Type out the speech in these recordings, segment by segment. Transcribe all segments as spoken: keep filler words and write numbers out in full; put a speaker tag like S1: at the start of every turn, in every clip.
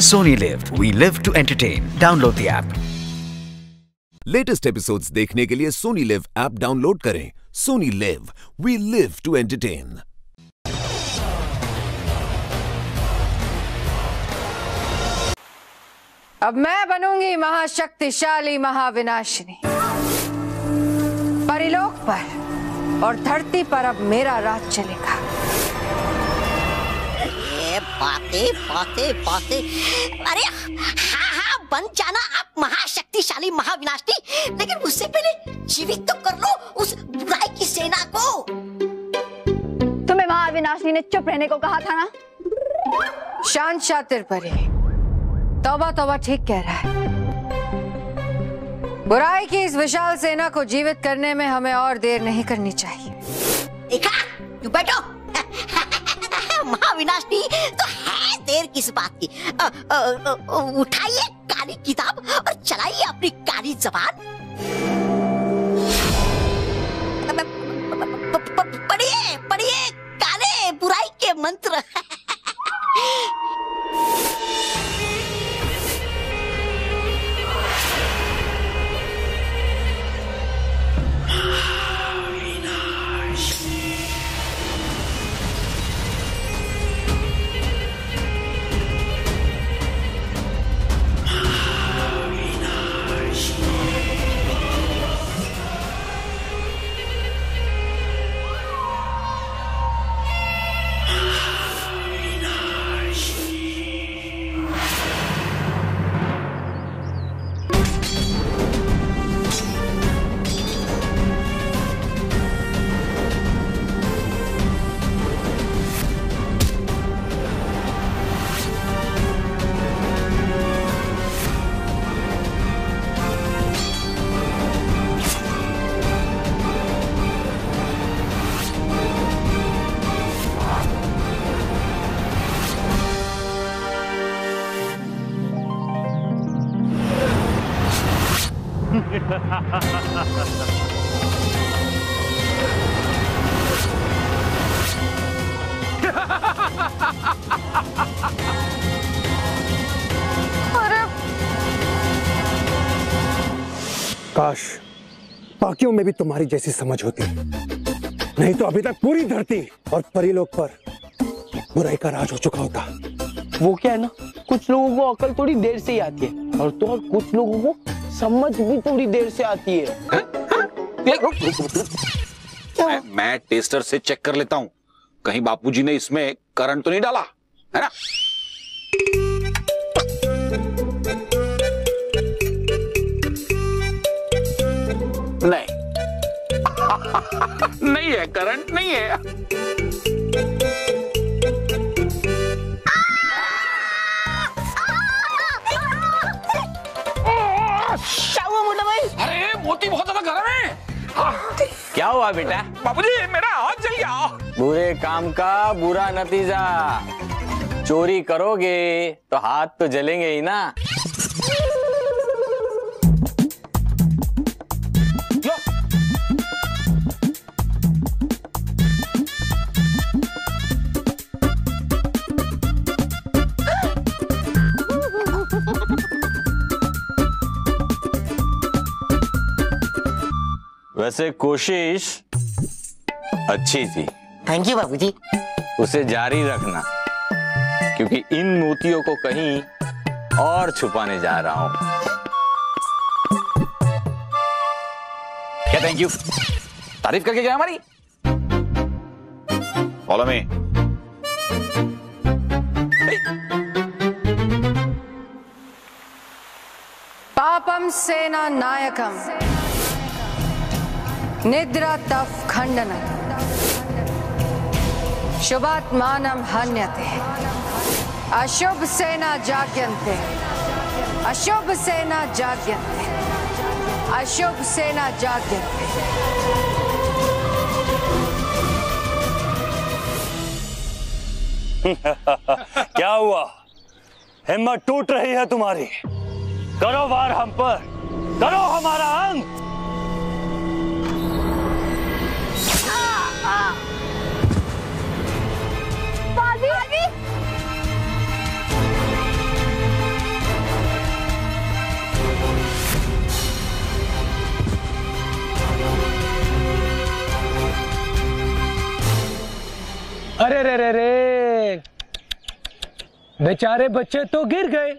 S1: Sony Live. We live to entertain. Download the app.
S2: Latest episodes देखने के लिए Sony Liv app download करें। Sony Liv, we live to entertain.
S3: अब मैं बनूंगी महाशक्तिशाली महा विनाशिनी। परी-लोक पर और धरती पर अब मेरा राज चलेगा।
S4: बातें बातें बातें अरे हाँ हाँ बन जाना आप महाशक्तिशाली महाविनाशिनी, लेकिन उससे पहले जीवित तो कर लो उस बुराई की सेना को।
S5: तुम्हें महाविनाशिनी ने चुप रहने को कहा था ना।
S3: शांत शातिर परी, तौबा तौबा ठीक कह रहा है। बुराई की इस विशाल सेना को जीवित करने में हमें और देर नहीं करनी चाहिए।
S4: देखा, तू बैठो। महाविनाशिनी तो है देर किस बात की। उठाइए काली किताब और चलाइए अपनी काली जबान। पढ़िए पढ़िए काले बुराई के मंत्र।
S6: काश बाकियों में भी तुम्हारी जैसी समझ होती, नहीं तो अभी तक पूरी धरती और परी-लोक पर बुराई का राज हो चुका होता।
S7: वो क्या है ना, कुछ लोगों को अकल थोड़ी देर से ही आती है और तो और कुछ लोगों को समझ भी थोड़ी देर से आती है।
S8: मैं, मैं टेस्टर से चेक कर लेता हूँ, कहीं बापूजी ने इसमें करंट तो नहीं डाला है ना। नहीं नहीं है, करंट नहीं है। अरे मोती बहुत ज्यादा गर्म है।
S7: क्या हुआ बेटा?
S8: बाबूजी मेरा हाथ जल गया।
S7: बुरे काम का बुरा नतीजा। चोरी करोगे तो हाथ तो जलेंगे ही ना। वैसे कोशिश अच्छी थी।
S4: थैंक यू बाबूजी।
S7: उसे जारी रखना, क्योंकि इन मोतियों को कहीं और छुपाने जा रहा हूं।
S8: क्या थैंक यू? तारीफ करके गया हमारी। Follow me.
S3: पापम सेना नायकम निद्रा तफ खंडनम शुभात्मानं हन्यते अशुभ सेना जाग्यन्ते अशुभ सेना जाग्यन्ते अशुभ सेना जाग्यन्ते।
S6: क्या हुआ? हिम्मत टूट रही है तुम्हारी? करो वार हम पर, करो हमारा अंत।
S5: बालवीर!
S9: अरे रे रे रे, बेचारे बच्चे तो गिर गए।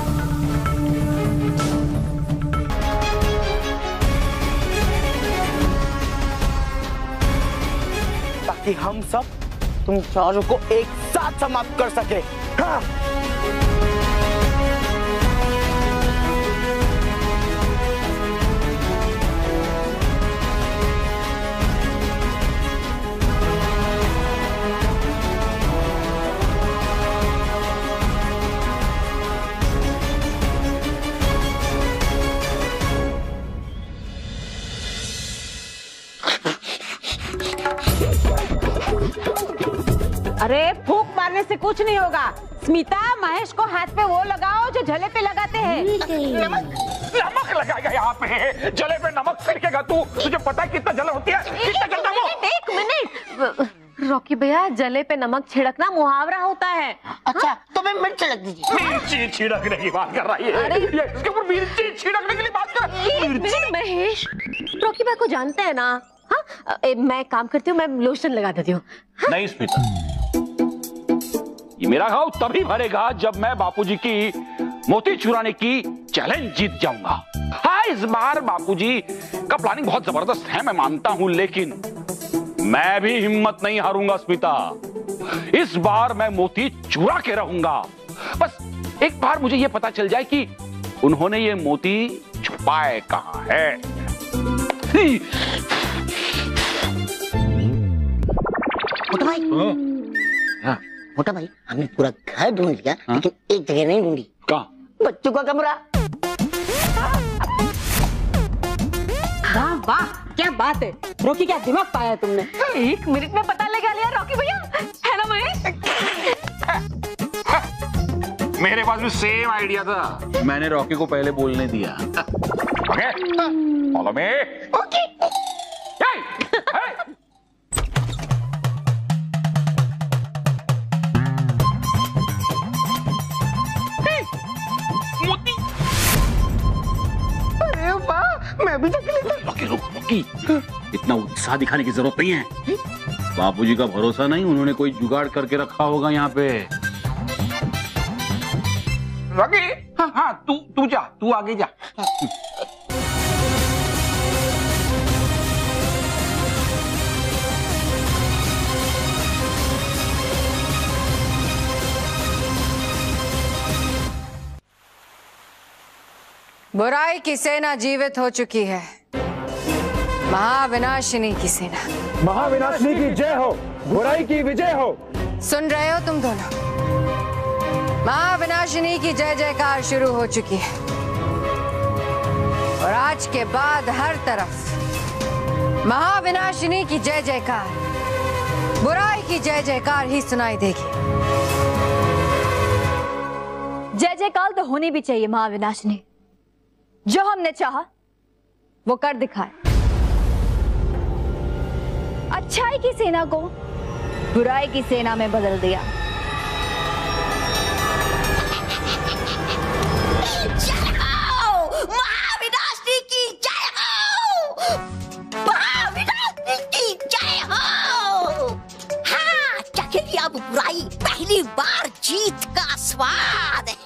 S7: ताकि हम सब तुम चारों को एक साथ समाप्त कर सके। हाँ।
S10: अरे फूंक मारने से कुछ नहीं होगा। स्मिता, महेश को हाथ पे वो लगाओ जो जले पे लगाते हैं।
S8: नमक नमक लगाएगा यहाँ पे? जले पे नमक फेंकेगा तू? तुझे पता है कितना जलन होती है? कितना जलता है वो?
S3: एक मिनट रॉकी भैया, जले पे नमक छिड़कना मुहावरा होता है।
S4: अच्छा हाँ? तो मैं मिर्च छिड़क दीजिए।
S8: मिर्ची छिड़कने की बात कर रही है? ये इसके ऊपर मिर्ची छिड़कने के लिए बात कर।
S3: मिर्ची? महेश, रॉकी भाई को जानते हैं ना? हाँ, ए, मैं काम करती हूँ, मैं लोशन लगा देती हूँ। हाँ?
S8: नहीं स्मिता, ये मेरा घाव तभी भरेगा जब मैं बापूजी की मोती चुराने की चैलेंज जीत जाऊंगा। हाँ, इस बार बापूजी का प्लानिंग बहुत जबरदस्त है, मैं मानता हूं, लेकिन मैं भी हिम्मत नहीं हारूंगा स्मिता। इस बार मैं मोती चुरा के रहूंगा। बस एक बार मुझे यह पता चल जाए कि उन्होंने ये मोती छुपाए कहां है।
S4: मोटा भाई,
S8: हाँ?
S4: मोटा भाई, हमने पूरा घर ढूंढ लिया, हाँ? लेकिन एक जगह नहीं ढूंढी।
S8: कहाँ?
S4: बच्चों का कमरा।
S10: वाह वाह, क्या बात है रॉकी, क्या दिमाग पाया तुमने।
S3: एक मिनट में पता लगा लिया रॉकी भैया, है ना महेश?
S8: मेरे पास भी सेम आइडिया था, मैंने रॉकी को पहले बोलने दिया। Okay, follow me.
S4: ओके।
S8: अरे वाह, मैं भी देख लेता। रॉकी रुक, रॉकी, इतना उत्साह दिखाने की जरूरत नहीं है। बापूजी का भरोसा नहीं, उन्होंने कोई जुगाड़ करके रखा होगा यहाँ पे। रॉकी, हाँ हाँ, तू तू जा, तू आगे जा।
S3: बुराई की सेना जीवित हो चुकी है, महा विनाशिनी की सेना।
S6: महा विनाशिनी की जय हो, बुराई की विजय हो।
S3: सुन रहे हो तुम दोनों? महा विनाशिनी की जय जयकार शुरू हो चुकी है और आज के बाद हर तरफ महा विनाशिनी की जय जयकार, बुराई की जय जयकार ही सुनाई देगी।
S5: जय जयकार तो होनी भी चाहिए महा विनाशिनी। जो हमने चाहा वो कर दिखाए। अच्छाई की सेना को बुराई की सेना में बदल दिया।
S4: जय हो, महाविनाशिनी की जय हो, महाविनाशिनी की जय हो। हाँ, चखिए अब बुराई पहली बार जीत का स्वाद।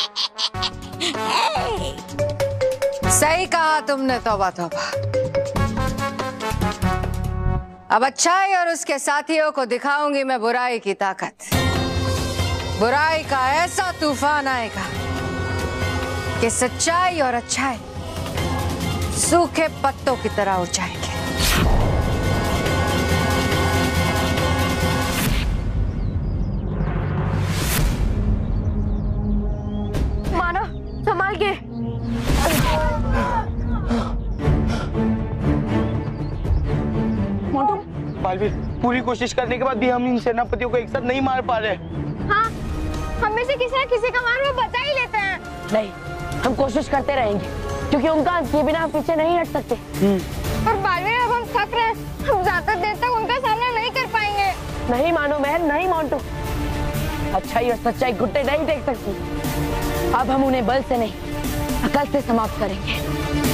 S3: सही कहा तुमने तौबा तौबा। अब अच्छाई और उसके साथियों को दिखाऊंगी मैं बुराई की ताकत। बुराई का ऐसा तूफान आएगा कि सच्चाई और अच्छाई सूखे पत्तों की तरह उड़ जाएंगे।
S5: मानो संभाल के।
S7: मोंटू, बालवीर, पूरी कोशिश करने के बाद भी हम इन सेनापतियों को एक साथ नहीं मार पा रहे।
S5: हाँ, हम में से किसी न किसी का मार वो बचा ही लेते हैं।
S10: नहीं, हम कोशिश करते रहेंगे क्योंकि उनका अंत के बिना हम पीछे नहीं हट सकते।
S5: और बालवीर, अब हम थक रहे हैं, हम ज्यादा देर तक उनका सामना नहीं कर पाएंगे।
S10: नहीं मानो मेहर, नहीं मोंटू, अच्छाई और सच्चाई घुट्टे नहीं टेक सकती। अब हम उन्हें बल से नहीं, अकल से समाप्त करेंगे।